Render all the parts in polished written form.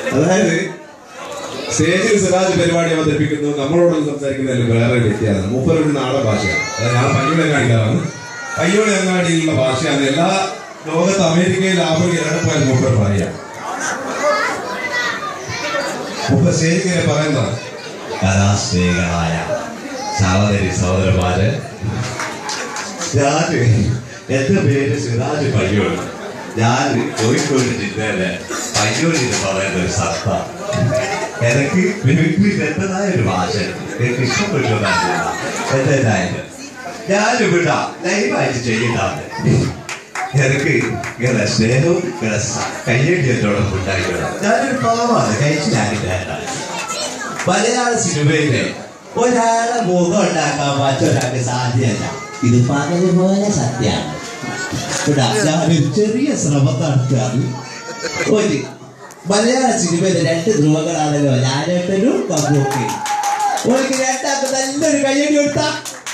അതായത് സ്റ്റേജിൽ സിറാജ് പരിപാടി അവതരിപ്പിക്കുന്നു, നമ്മളോടൊന്ന് സംസാരിക്കുന്നതിൽ വേറെ വ്യത്യാസം. മൂപ്പരൊരു നാടൻ ഭാഷയാണ്. അതായത് ഞാൻ പയ്യോളിയങ്ങാടിയിലാണ്. പയ്യോളിയങ്ങാടിയിലുള്ള ഭാഷയാണ് എല്ലാ ലോകത്ത് അമേരിക്കയിൽ ആഫ്രിക്ക എവിടെ പോയാലും മൂപ്പർ പറയാം. മൂപ്പർ സ്റ്റേജിൽ പറയുന്നതാണ്, കലാസ്നേഹികളായ സഹോദരി സഹോദരന്മാര്, എന്റെ പേര് സിറാജ് പയ്യോളി. ഞാൻ കോഴിക്കോട് ജില്ലയിലെ പയ്യോളി എന്ന് പറയുന്ന ഒരു സത്ത. എനിക്ക് എന്റേതായ ഒരു ഭാഷ എനിക്ക് ഇഷ്ടപ്പെട്ടതാണ്. എന്റേതായത് ഞാനിവിടെ ലൈവായിട്ട് ചെയ്യുന്നതാണ്. എനിക്ക് ഇങ്ങനെ സ്നേഹവും ഇങ്ങനെ കയ്യടിയോടൊപ്പം ഉണ്ടായിക്കണം. ഞാനൊരു പാവമാണ്, കഴിച്ചിലാക്കില്ല. മലയാള സിനിമയിലെ ഒരാളെ മുഖം ഉണ്ടാക്കാൻ മറ്റൊരാൾക്ക് സാധ്യമല്ല. ഇത് പകല് പോലെ സത്യമാണ്. ഞാനൊരു ചെറിയ ശ്രമം നടത്തുകയാണ്. ഒരു മലയാള സിനിമയിലെ 2 ധ്രുവങ്ങളാണല്ലോ, ലാലേട്ടനും മമ്മൂക്കയും. ഓർക്ക് രണ്ടാൾക്ക് നല്ലൊരു കയ്യടി കൊടുത്താ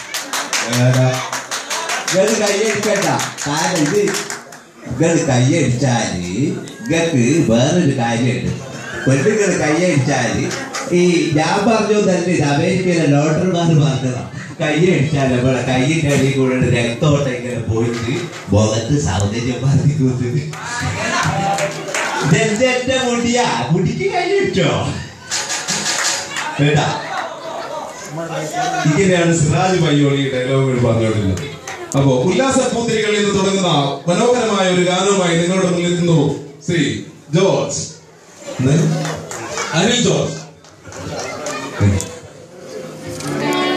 കയ്യടിക്കണ്ട. കാരണം ഇത് കയ്യടിച്ചാല് നിങ്ങൾക്ക് വേറൊരു കാര്യമുണ്ട്. പെണ്ണുങ്ങൾ കയ്യടിച്ചാല് ഈ ഞാൻ പറഞ്ഞു തന്നെ അമേരിക്കയിലെ ഡോക്ടർമാർ പറഞ്ഞതാണ്, കയ്യടിച്ചാൽ നമ്മളെ കയ്യിൻ്റെ അടിയിൽ കൂടെ രക്തോട്ടം ഇങ്ങനെ പോയിട്ട് മുഖത്ത് സൗന്ദര്യം വർദ്ധിക്കുന്നത്. എന്റെ മുടിയാ, മുടിക്ക് കയ്യടിച്ചോ വേണ്ട. ഇങ്ങനെയാണ് സിറാജ് പയ്യോളി ഡയലോഗുകൾ പറഞ്ഞുകൊണ്ടിരുന്നത്. അപ്പോ ഉല്ലാസ പൂത്തിരികളിൽ നിന്ന് തുടങ്ങുന്ന മനോഹരമായ ഒരു ഗാനവുമായി നിങ്ങളുടെ മുന്നിൽ എത്തുന്നു ശ്രീ ജോർജ്, അനിൽ ജോർജ്.